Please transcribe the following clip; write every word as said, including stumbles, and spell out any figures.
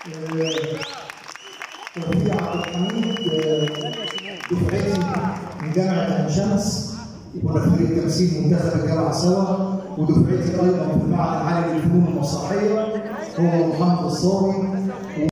وفي عبد الحميد دفعتي من جامعه عين شمس، كنا في فريق تمثيل منتخب الجامعه سوا، ودفعتي ايضا في المعهد العالي للفنون المسرحيه هو محمد الصاوي.